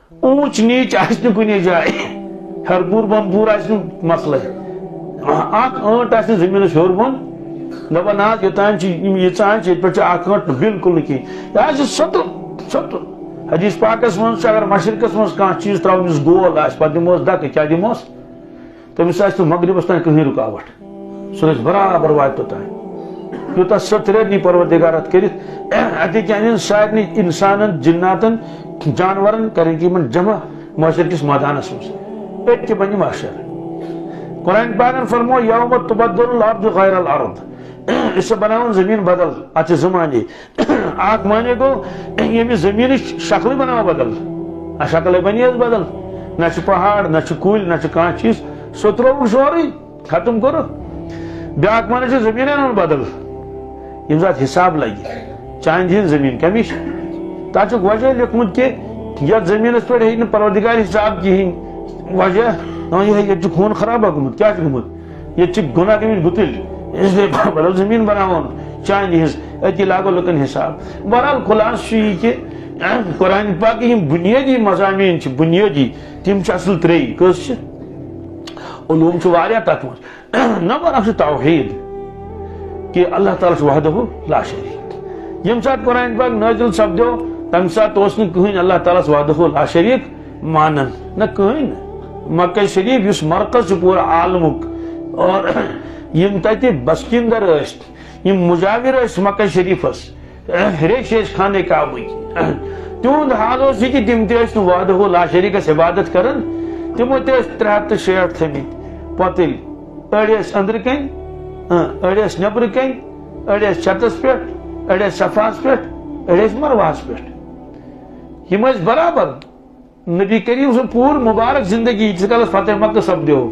اونچ نیچ آسن کن جائے ہرپور بمپور آسن مسئلہ اخ ٲنٹ آسن زمینس ہیور بون دپان آج یوتان یژان یہ پہ اخ ٲنٹ بالکل کہین یہ سوتر حدیث پاکس من اگر مشرقس من کھانا چیز تراؤنس گول آس پہ دموس دکہ کیا دموس تمس آس مغربس تین کہین رکاوٹ سہ گژھِ برابر واتہِ توٚتانۍ یوٗتاہ سٔتھرِ نی پروردگار اتھ کٔرِتھ اتہِ کیٛاہ سارنٕے انسانن جناتن جانورن کرن کہ یمن جمع معاشر کس میدانس منٛز أتۍ کہِ بنہِ معاشر قرآن پاکن فرمو یوم تبدل الارض غیر الارض اس بناون زمین بدل اتھ زمانے اکھ معنی گو ییٚمہِ زمینٕچ شکلٕے بناو بدل شکلے بنی حظ بدل نہ چھِ پہاڑ نہ چھِ کُلۍ نہ چھِ کانٛہہ چیٖز سُہ ترٛووُکھ سورُے ختم کوٚرُکھ بیاکھ معنی چھِ زمین انن بدل ییٚمہِ ساتہٕ حساب لگہِ چاندِ ہٕنٛز زمین کمِچ تتھ چھُکھ وجہ لیوکھمُت کہ یتھ زمینس پٮ۪ٹھ ہیٚکہِ نہٕ پروردگار حساب کہیٖنۍ وجہ ییٚتہِ چھُ خوٗن خرابا گوٚمُت کیٛاہ چھُ گوٚمُت ییٚتہِ چھِ گۄناہ گٔمٕتۍ گُتٕلۍ اسلیے بدل زمین بناوُن چاندِ ہٕنٛز أتی لاگو لُکن حساب بہرحال خُلاصہٕ چھُ یہِ کہ قرآن پاک یِم بُنیٲدی مضامین چھِ بُنیٲدی تِم چھِ اصل ترٛیٚیی کٔژ چھِ علوم چھُ واریاہ تتھ منٛز نمبر اکھ چھُ توحید کہ اللہ تعالیٰ چھُ وحدہ لا شریک ییٚمہِ ساتہٕ قرآن پاک نٲزِل سپدیو تمہِ ساتہٕ اوس نہٕ کٕہٕنۍ اللہ تعالیٰ وحدہ لا شریک مانن نہ کٕہٕنۍ نہٕ مکہ شریف یُس مرکز چھُ پوٗرٕ عالمُک اور یم تتہِ بسکندر ٲسۍ یم مجاور ٲسۍ مکہ شریفس ریش ٲسۍ خانہ کعبٕکۍ تِہُنٛد حال اوس یہِ کہ تِم تہِ ٲسۍ نہٕ وحدہ لا شریکس عبادت کران تِمو تہِ ٲسۍ 360 تھٲمٕتۍ پۄتٕلۍ أڑۍ ٲسۍ أنٛدرٕ کَنۍ أڑۍ ٲسۍ نیٚبرٕ کَنۍ أڑۍ ٲسۍ چھتس پٮ۪ٹھ أڑۍ ٲسۍ صفاہس پٮ۪ٹھ أڑۍ ٲسۍ مروہس پٮ۪ٹھ یم ٲسۍ برابر نبی کریم سُنٛد پوٗرٕ مُبارک زندگی ییٖتِس کالس فتح مکہ سپدیو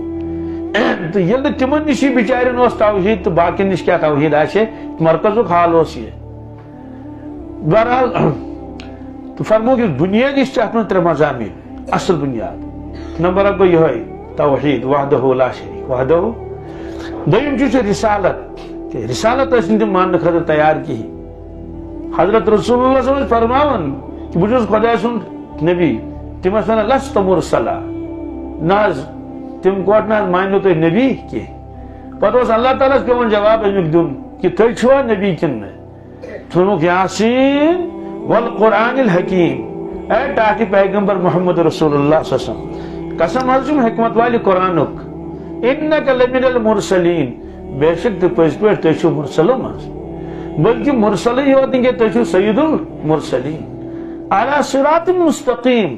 تہٕ ییٚلہِ نہٕ تِمن نِشی بِچارٮ۪ن اوس توحید تہٕ باقین نِش کیٛاہ توحید آسہِ مرکزُک حال اوس یہِ بہرحال تہٕ فرموُکھ یُس بُنیٲدی چھِ اتھ منٛز 3 مضامین اصل بُنیاد نمبر اکھ گوٚو یِہوے توحید وحدہ لا شریک وحدہ دوٚیِم چیٖز چھُ رسالت کہ رسالت ٲسۍ نہٕ تِم ماننہٕ خٲطرٕ تیار کِہیٖنۍ حضرت رسول اللہ صلی اللہ علیہ وسلم فرماوان کہ بہٕ چھُس خۄداے سُنٛد نبی تِم ٲسۍ ونان لست مرسلا نہ حظ تِم کوٹ نہ حظ مانیو تُہۍ نبی کینٛہہ پتہٕ اوس اللہ تعالیٰ ہس پیوان جواب امیُک دیُن کہ تُہۍ چھُوا نبی کِنہٕ نہٕ ژھُنُکھ یاسین والقرآن الحکیم اے ٹاٹہِ پیغمبر محمد رسول اللہ صلی اللہ علیہ وسلم قسم حظ چھُم حکمت والہِ قرآنُک انک لمن المرسلین بے شک تُہۍ پٔزۍ پٲٹھۍ تُہۍ چھِو مرسلو منٛز بلکہ مرسلٕے یوت نہٕ کینٛہہ تُہۍ چھِو سید المرسلین علی صراط مستقیم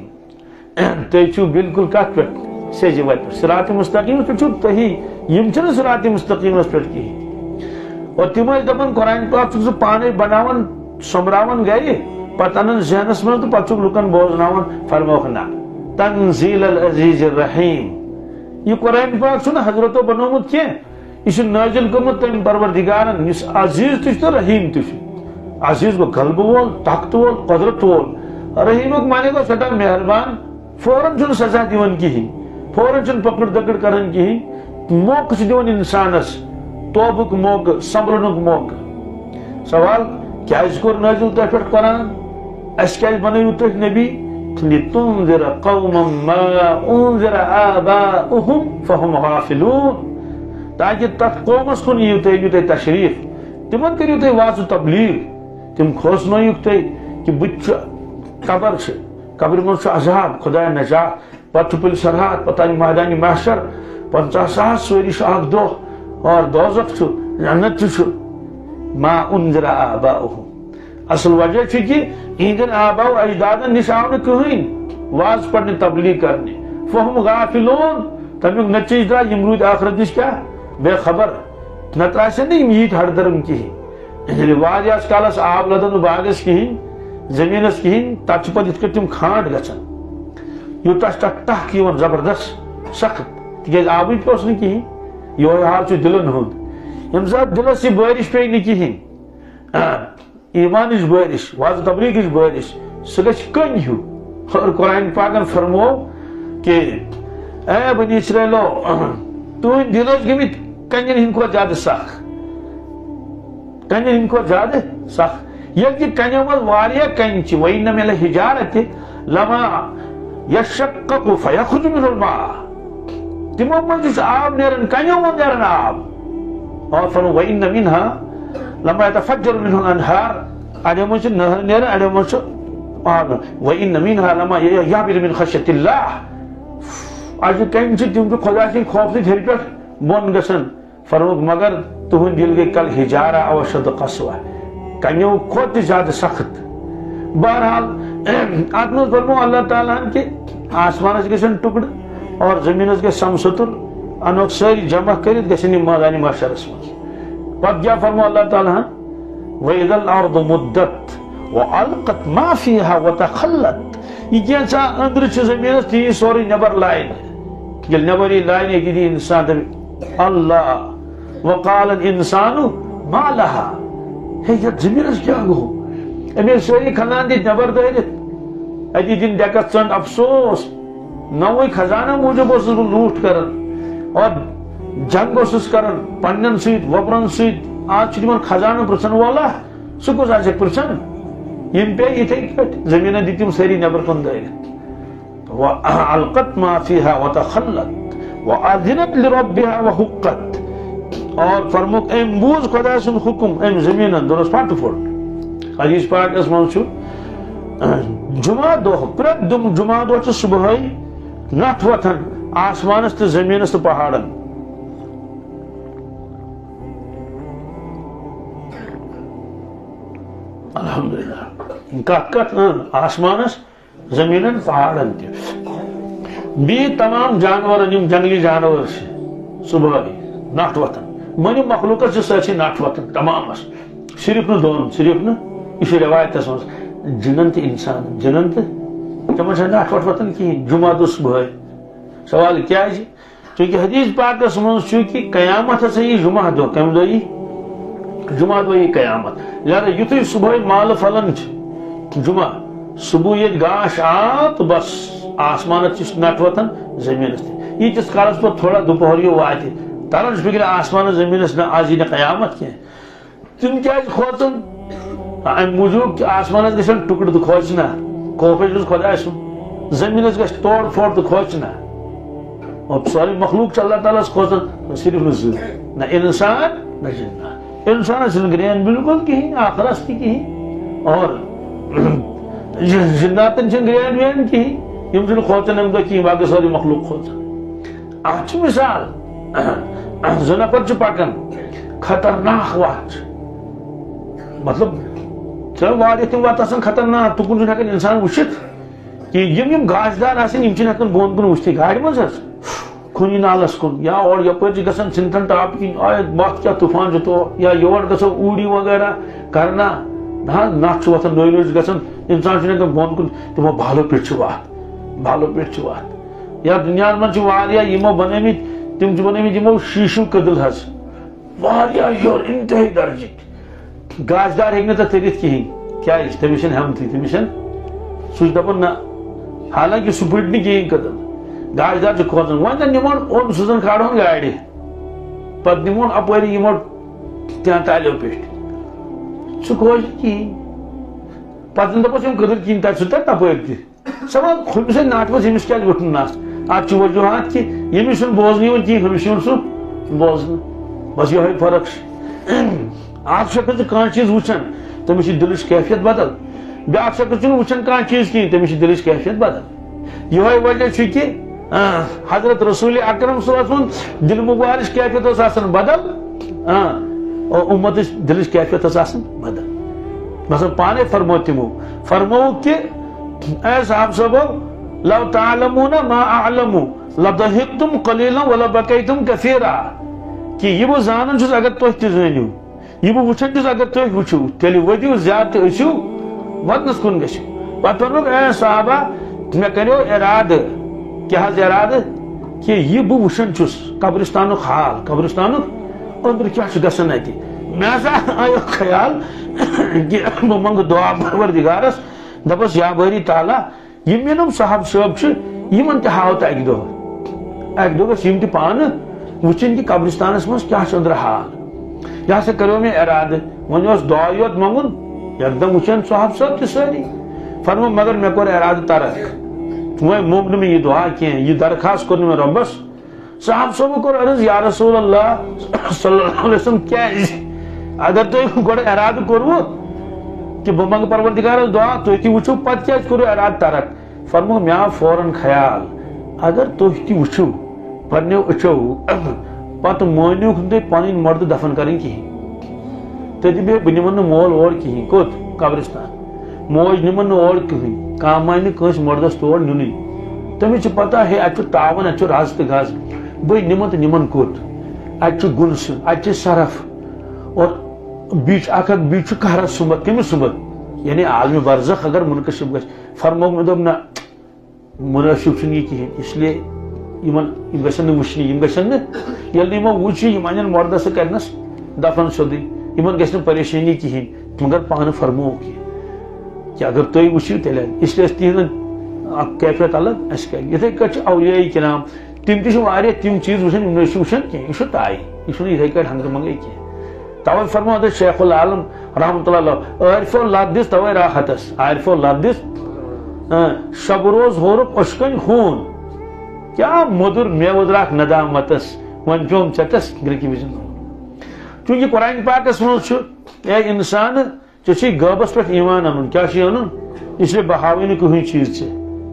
تُہۍ چھِو بالکل کتھ پٮ۪ٹھ سیٚزِ وتہِ پٮ۪ٹھ صراط مستقیٖمس پٮ۪ٹھ چھِو تُہی یم چھِنہٕ صراط مستقیٖمس پٮ۪ٹھ کِہیٖنۍ اور تِم ٲسۍ دپان قرآن پاک چھُکھ ژٕ پانے بناوان سوٚمبراوان گرِ پتہٕ انان ذہنس منٛز تہٕ پتہٕ چھُکھ لُکن بوزناوان فرموکھ نہ تنزیل العزیز الرحیم یہ قرآن پاک چھُنہٕ حضرتو بنومُت کینٛہہ یہ چھُ نٲزِل گوٚمُت تٔمۍ پروردگارن یُس عزیز تہِ چھُ تہٕ رحیٖم تہِ چھُ عزیز گوٚو غلبہٕ وول طاقتہٕ وول قۄدرت وول رحیٖمُک معنی گوٚو سٮ۪ٹھاہ مہربان فوراً چھُنہٕ سزا دِوان کِہیٖنۍ فوراً چھُنہٕ پکڑ دکڑ کران کِہیٖنۍ موقعہٕ چھُ دِوان انسانس توبُک موقعہٕ صبرنُک موقعہٕ سوال کیٛازِ کوٚر نٲزِل تۄہہِ پٮ۪ٹھ قرآن اَسہِ کیٛازِ بنٲیِو تُہۍ نبی لِتُنذِرَ قَوْمًا مَا أُنذِرَ آبَاؤُهُمْ فَهُمْ غَافِلُونَ تاکہ تتھ قومس کُن یِیِو تُہۍ تشریف تِمن کٔرِو تُہۍ واضح تبلیغ تِم کھوژنٲیِکھ تُہۍ کہ بُتھِ چھُ قبر چھِ قبرِ منٛز چھُ عذاب خۄدایا نجات پتہٕ چھُ پُلہِ سرحات پتہٕ آنہِ مٲدانہِ محشر 50,000 سوری چھُ اکھ دۄہ اور دوزخ چھُ جنت تہِ چھُ ما أنذِرَ آباؤُهُم اصل وجہ چھُ کہ یِہنٛدٮ۪ن آباؤ اجدادن نِش آو نہٕ کٕہٕنۍ واز پرنہِ تبلیغ کرنہِ فہم غافلون تمیُک نتیجہٕ درٛاو یِم روٗدۍ آخرت نِش کیٛاہ بے خبر نتہٕ آسن نہٕ یِم ییٖتۍ ہردرم کِہیٖنۍ ییٚلہِ واریاہس کالس آب لدن نہٕ باغس کِہیٖنۍ زٔمیٖنس کِہیٖنۍ تتھ چھِ پتہٕ یِتھ کٔنۍ تِم کھانٛڈ گژھان یوٗتاہ چھُ تتھ ٹکھ یِوان زبردست سخت تِکیٛازِ آبٕے اوس نہٕ کِہیٖنۍ یِہوے حال چھُ دِلن ہُنٛد ییٚمہِ ساتہٕ دِلس یہِ بٲرِش پیٚیہِ نہٕ کِہیٖنۍ ایٖمانٕچ بٲرِش واضح تبلیغٕچ بٲرِش سُہ گژھِ کٔنۍ ہیوٗ اور قرآن پاکن فرموو کہ اے بنی اسرائیلو تُہنٛدۍ دِل ٲسۍ گٔمٕتۍ کنٮ۪ن ہٕنٛدۍ کھۄتہٕ زیادٕ سخ کنٮ۪ن ہٕنٛدۍ کھۄتہٕ زیادٕ سخ ییٚلہِ کہِ کنٮ۪و منٛز واریاہ کنہِ چھِ وَإِنَّ مِنَ الْحِجَارَةِ لَمَا یشقق فیخرج منہ الماء تمو مجھ آب نیرن کنیو من نیرن آب اور فرمو وَإِنَّ مِنْهَا لَمَا يَتَفَجَّرُ مِنْهُ الْأَنْهَارُ اڑیو من نہر نیرن اڑیو من وَإِنَّ مِنْهَا لَمَا يَعْبِرُ مِنْ خَشْيَةِ اللَّهِ آج کن تم خدا سن خوف سن ہر پہ بن گسن فرموک مگر تہند دل گئی کل حجارہ او اشد قسوہ کنیو کھوت زیادہ سخت بہرحال ات مز فرمو اللہ تعالیٰ کہ آسمانس گژھن ٹکڑ اور زمینس گژھِ سمستر انوک ساری جمع کرت گژھن میدان محشرس مز پتہ کیا فرمو اللہ تعالیٰ وَإِذَا الْأَرْضُ مُدَّتْ وَأَلْقَتْ مَا فِيهَا وَتَخَلَّتْ یہ کیسا اندر چھ زمینس تی سوری نبر لائن یل نبری لائن یہ دی انسان اللہ وقال الانسان ما لها ہے یہ زمینس کیا گو امی سوری کھنان دی نبر دائرت ادی دن دیکھت چند افسوس نوی خزانہ موجب اس لوٹ کرن اور جنگ اس کرن پنن سید وبرن سید آج چھ خزانہ پرسن والا سکو آج پرسن یم پہ اتھے کٹ زمینہ دیتیم سری نبر کن دائرت وَأَلْقَتْ مَا فِيهَا وَتَخَلَّتْ وَأَذِنَتْ لِرَبِّهَا وَحُقَّتْ اور فرموک ایم بوز خدا سن حکم ایم زمینہ درست پاٹ فوٹ حدیث پاک اس منشو جمعہ دو پرد دم جمعہ دو چھ صبحائی نٹ وطن آسمانست زمینست پہاڑن الحمدللہ کت آسمانس زمینن پہاڑن تی بی تمام جانورن یم جنگلی جانور صبح نٹ وطن منی مخلوق سے نٹ وطن تمام صرف نہ دون صرف نہ یہ روایت مز جنن تو انسان جنن تو تم نٹ وطن کہین جمعہ دہ صبح سوال کیا چونکہ حدیث پاکس مز چونکہ قیامت ہسا یہ جمعہ دہ کم دہ یہ جمعہ دہ یہ قیامت لہذا یتھے صبح مال پھلن جمعہ صبح یہ گاش آ تو بس آسمان نٹ وطن زمین یہ تس کالس پہ تھوڑا دوپہریو وات تران فکر آسمان زمین نا آج نا قیامت کی تم کیا کھوتن ام موجود کہ آسمان گھن ٹکڑ تو کھوچنا خوفش خدا سن زمین گھ توڑ پھوڑ تو کھوچنا اور ساری مخلوق اللہ تعالیٰ کھوتن صرف نہ انسان نہ جنات انسان گرین بالکل کہیں آخرس تھی کہیں اور جناتن گرین وین کہیں یم کھوچن ام دہ کہیں باقی ساری مخلوق کھوچن ات مثال زٕ نفر پکان خطرناک وت مطلب واریاہ تم وتہ آسان خطرناک تکن ہیکان انسان وچھت کہ یم گاشدار آسان یم ہیکان بون کن وچھتھٕے گاڑی مز کھنی نالس کن یا اور یپر گژھان سنتھن ٹاپ کن وت کیا طوفان تو یا یور گژھو اوڑی وغیرہ کرنا نت وتھان نوٚے نوٚے گژھان انسان ہیکان بون کن تمو بالو پٮ۪ٹھ وت بالو پٮ۪ٹھ وت یا دنیا من واریاہ یمو بنٲمٕتۍ تم بنٲمٕتۍ یمو شیشو کدل حظ واریاہ یور انتہائی درجک گاشدار ہیٚکہِ نہٕ تتھ تٔرِتھ کہین کیازِ تٔمِس چھنہٕ ہیٚمتھٕے تٔمِس چھنہٕ سُہ چھُ دپان نہ حالانکہ سُہ پھٕٹہِ نہٕ کہین کدل گاشدار چھُ کھوژان وۄنۍ زن نِمون اوٚن سُہ زن کھالہون گاڑِ پتہٕ نِمون اپٲری یِمو تالیو پٮ۪ٹھ سُہ کھوژِ نہٕ کہین پتہٕ زن دپوس یِم کدل کہین تتہِ سُہ ترِ تپٲرۍ تہِ سوال ہُمِس نٹ وز ییٚمِس کیازِ وٕٹھُن نس ات وجوہات کہ ییٚمِس چھُنہٕ بوزنہٕ یِوان کہین ہُمِس یِوان سُہ بوزنہٕ بس یہے فرق اکھ شخص کانٛہہ چیٖز وٕچھان تٔمِس چھِ دلٕچ کیفیت بدل بیاکھ شخص چھُنہٕ وٕچھان کانٛہہ چیٖز کہین تٔمِس چھِ دلٕچ کیفیت بدل یہے وجہ چھُ کہ حضرت رسول اکرم صلی اللہ علیہ وسلم دل مبارش کیفیت ٲس آسان بدل اور امتٕچ دلٕچ کیفیت ٲس آسان بدل مثلا پانے فرمو تِمو فرمو کہ اے صاحب صاحبو لو تعلمون ما اعلم لضحكتم قليلا ولبكيتم كثيرا کہ یہ بہ زانن چھس اگر تُہۍ تہِ زٲنِو یہ بہ وٕچھان چھس اگر تُہۍ وٕچھِو تیٚلہِ ؤدِو زیادٕ تہٕ ٲسِو وطنس کُن گٔژھِو پتہٕ ووٚنُکھ اے صحابہ مےٚ کریو ارادٕ کیٛاہ حظ ارادٕ کہ یہ بہ وٕچھان چھُس قبرستانُک حال قبرستانُک أنٛدرٕ کیٛاہ چھُ گژھان اَتہِ مےٚ ہسا آیو خیال کہ بہٕ منٛگہٕ دعا پروردگارس دپس یا باری تعالیٰ یم یم صاحب صٲب یمن تہِ ہاو تہٕ اکہِ دۄہ گژھِ یم تہِ پانہٕ وٕچھِنۍ کہ قبرستانس منٛز کیٛاہ چھُ أنٛدرٕ حال یہ ہسا کریو مےٚ ارادٕ وۄنۍ اوس دعا یوت منٛگُن یکدم وٕچھن صاحب صٲب تہِ سٲری فرمو مگر مےٚ کوٚر ارادٕ ترک وہ موگ نہ یہ دعا کی یہ درخواست کر میں ربس صاحب صاحب کور عرض یا رسول اللہ صلی اللہ علیہ وسلم کیا اگر تو گوڑ اراد کرو کہ بہ منگ پروردگار دعا تھی وچو پتہ کیا کرو اراد ترک فرمو مے آو فوراً خیال اگر تھی وچو پنو اچھو پتہ مانو تھی پن مرد دفن کریں کہین تھی بہ بہ نمن مول اور کہین کوت قبرستان موج نمن اور کہین کام مانہ کنس مردس تور نیون تمس پتہ ہے اتھ تعاون اتھ رز تو گز بہ نمن تو نمن کوت اتھ گنس اتھ صرف اور بیچ اخ بیچ قہرس سمت کمس سمت یعنی عالم برزخ اگر منکشف گژھِ فرمو مے دوٚپ نہ مناسب چھُنہٕ یہِ کِہیٖنۍ اس لیے یِمن یِم گژھن نہٕ وٕچھنہِ یِم گژھن نہٕ ییٚلہِ نہٕ یِمو وٕچھ یِم اَنن مردس تہٕ کَرنس دفن سیوٚدُے یِمن گژھِ نہٕ پریشٲنی کِہیٖنۍ مگر پانہٕ فرمووُکھ یہِ کہ اگر تُہۍ وٕچھِو تیٚلہِ اس لیے ٲس تِہنٛز اکھ کیفیت الگ اَسہِ کیٛاہ یِتھٕے کٔٹھۍ چھِ اولیاء کرام تِم تہِ چھِ واریاہ تِم چیٖز وٕچھان یِم نہٕ أسۍ چھِ وٕچھان کینٛہہ یہِ چھُ طے یہِ چھُنہٕ یِتھٕے کٔٹھۍ ہنگہٕ منگے کینٛہہ توے فرمو حضرت شیخ العالم رحمۃ اللہ عارفو لد دس توے راحتس عارفو لد دس شب روز ہورک اشکن خون کیا مدر مے ودراک ندامتس ون چوم چتس گرکی وزن چونکہ قرآن پاکس مز اے انسان ژے غٲبس پہ ایمان ان کیا ان اس لیے بہاوی نہ کہین چیز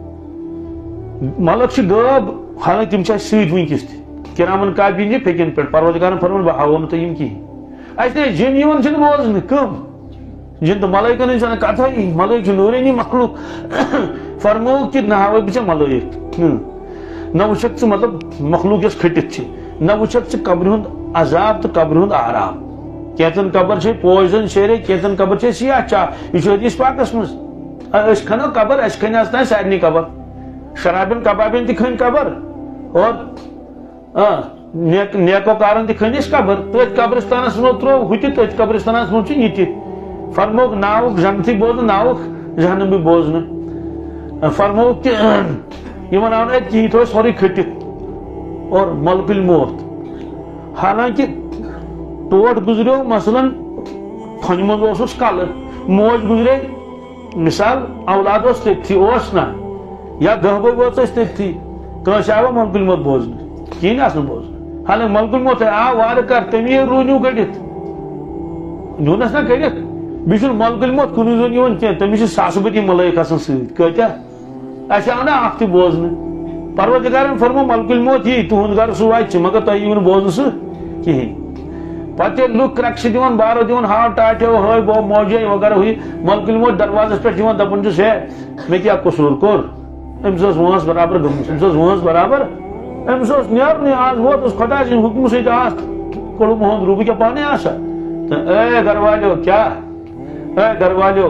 ملک غٲب حالانکہ تم ست ونکس تہ کرامن کاتبین پھکن پہ پروردگارن فرمون بہاو نہ تم کہین اچھا جن یون چھ بوزن کم جن تو ملائکن ہن کتھا ملائک نورانی مخلوق فرمو کہ نہ ہاو بچ ملائک نہ وچھک مطلب مخلوق یس کھٹت نہ وچھک قبر ہند عذاب تو قبر ہند آرام کیتن قبر چھ پوزن شیرے کیتن قبر چھ سیاہ چاہ یہ حدیث پاکس مز اس کھنو قبر اس کھن اس سارنی قبر شرابن کبابن تہ کھن قبر اور نیکو کارن تہ کھنس قبر تھی قبرستانس مو ترو ہتہ تھی قبرستانس مو یہ فرموک ناوک جنتی بوزن ناوک جہنم بھی بوزن فرموک کہ یہ آو نا یہ تھو سوری کھٹت اور ملک الموت حالانکہ ٹوٹ گزریو مثلا تھن مز کل موج گزرے مثال اولاد تھی نا یا دہ بہ تھی کنس آو ملک الموت بوزن کہین آس بوزن حالانکہ ملک الموت آو وار کر تمی رونیو کڑت نیونس نا کڑت بیس ملک الموت کن زون کی تمس ساس بتی ملائک آسان ست کتیا اس آو نا اخ تہ بوزن پروردگارن فرمو ملک الموت یہ تہد گر سہ واتہ مگر تہ یو بوزن سہ کہین پتہ لوگ کرکش دان بارو دان ہاو ٹاٹو ہائی بو موجے وغیرہ ہوئی ملک الموت دروازس پہ دپان چھس ہے مے کیا قصور کور امس وانس برابر گمس امس وانس برابر امس نیرنے آج ووت خدا سند حکم ست کڑو مہند روبہ کیا پانے آسا اے گھر والو کیا اے گھر والو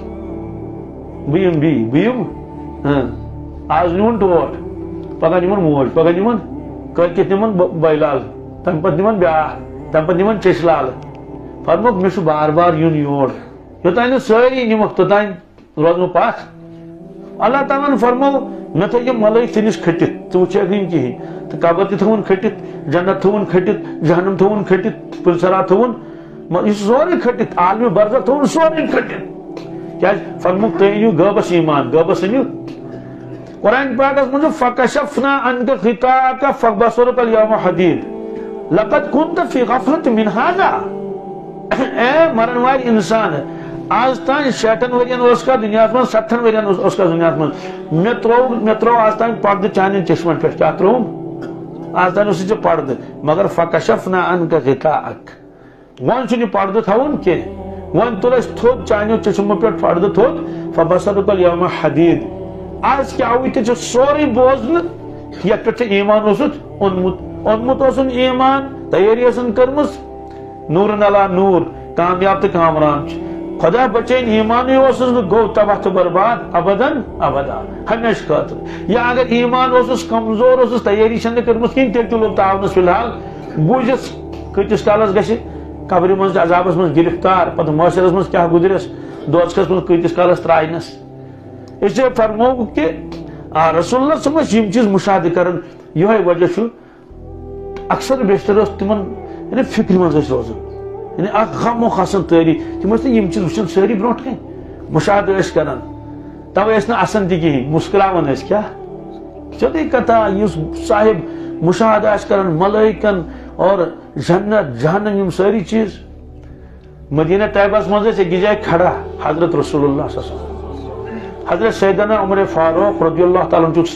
بیم آج نمن ٹوٹ پگہ نمن موج پگہ نمن کلکت نمن بائلال تم پتہ نمن بیاکھ تم پتہ نمن چش لال فرموک مے بار بار یون یور یوتان ساری نمک توتان روزنو پاک اللہ تعالیٰ نے فرمو مے تھو یہ ملائک تنس کھٹت تو وچھک کہین تو قبر تہ تھون کھٹت جنت تھون کھٹت جہنم تھون کھٹت پلسرا تھون یہ سورے کھٹت عالم برزخ تھون سورے کھٹت کیا فرموک تھی انیو غٲبس ایمان غٲبس انیو قرآن پاکس مجھ فکشفنا عنک غطاءک فبصرک اليوم حدید لقد كنت فی غفلت من هذا اے مرن وال انسان آج تان 60 ورین کا دنیا من 70 ورین کا دنیا من مے ترو آج تان پرد چانن چشمن پہ کیا تروم آج تان اس پرد مگر فکشفنا عنک غطاءک ون چھ پرد تھون کی ون تل اس تھوت چانو چشمن پہ پرد تھوت فبصرک اليوم حدید آج کیا ہوئی تھی سوری بوزن یت پہ ایمان اوسط اونمت اوسن ایمان تیاری اوسن کرمس نور علی نور کامیاب تو کامران خدا بچین ایمان اوسس گو تباہ تو برباد ابداً ابدا ہمیشہ خاطر یا اگر ایمان اوسس کمزور اوسس تیاری چھن کرمس کین تیل لوگ تعاونس فی الحال بوجس کتس کالس گژھِ قبر من عذابس من گرفتار پتہ معاشرس من کیا گزرس دوزخس من کتس کالس ترائنس اس لیے فرمو کہ رسول اللہ صلی اللہ علیہ وسلم چیز مشاہدہ کرن یہ وجہ چھ اکثر بیشتر تمن یعنی فکر من روزان یعنی غم و کھسان تاری تم چیز وچان ساری برو کن مشاہدہ کران توے نا اصن تہ کہین مسکراون کیا سیودی کتھا اس صاحب مشاہدہ آس کران ملائکن اور جنت جہنم یم ساری چیز مدینہ طیبہ مز ایک جائے کھڑا حضرت رسول اللہ صلی اللہ علیہ وسلم حضرت سیدنا عمر فاروق رضی اللہ تعالیٰ عنہ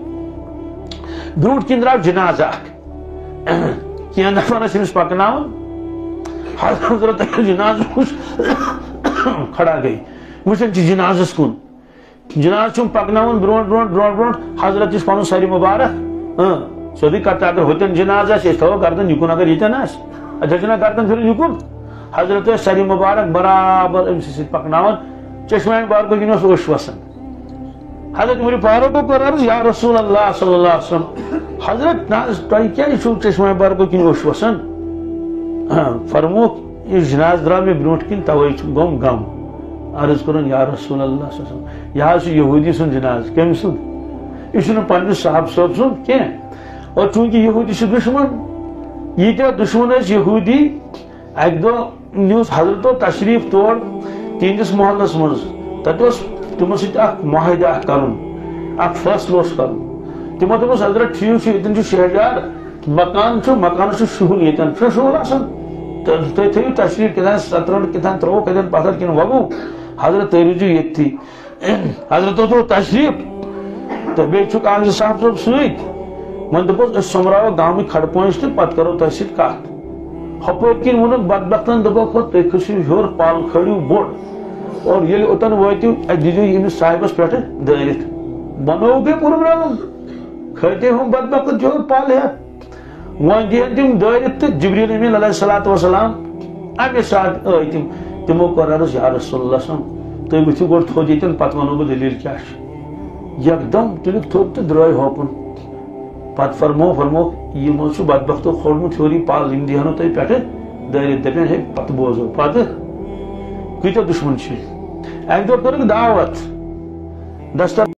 ست برونٹ کن درو جنازہ کیا نفر امس پکنان حضرت جنازہ کھڑا گئی وچن جنازس کن جناز پکنان برونٹ برونٹ برونٹ برونٹ حضرت پن سر مبارک سیودی کتھ اگر ہوتن جناز تھو گردن یکن اگر یتن آنا گردن پھر یکن حضرت سر مبارک برابر امس پکنان چشمہ مبارک کن اوش وسان حضرت عمر فاروق کو عرض یا رسول اللہ صلی اللہ علیہ وسلم حضرت تہ کیا چشمہ مبارک کن اوش وسان فرموک یہ جناز درا مے برونٹ کن توے گوم غم عرض کرن یا رسول اللہ صلی اللہ علیہ وسلم یہ یہودی سن جناز کم سن یہ پنس صاحب صاحب سن کی اور چونکہ یہودی سے دشمن یہ دشمن یہودی اک دہ نیوس حضرتو تشریف تور تہندس محلس مز تس تمو سک معاہدہ کرن اخ فیصلہ کرن تمو دس حضرت ٹھیک یتن شہجار مکان شہل یتن شہل آسان تھی تھو تشریف کتان 17 کتان 3 کتان پتھر کن وگو حضرت تھی روزو یتی حضرت تو تشریف تو بیچ اخ صاحب صاحب ست من دپس سمراو گام کھڑ پوش تو پتہ کرو تہ ست کت ہپور کن ون بدبختن دپک تھی کھسو ہور پل کھڑو بوڑ اور یل اوتن واتو دیو امس صاحبس پہ دارت بنو بے پروگرام کھتے ہم بدبخت جو پل ہے ون دہن تم دارت تو جبریل امین علیہ الصلوۃ والسلام امے ساتھ آئی تمو کور عرض یا رسول اللہ صلی تھی وتھو گوڑ تھود یتن پتہ ونو بہ دلیل کیا یکدم تلک تھود تو درائے ہوکن پتہ فرمو یہ بدبختو کھولمت ہیوری پل یم دہنو تھی پہ دارت دپن ہے پتہ بوزو پتہ کتیا دشمن اک دہ کر دعوت دستر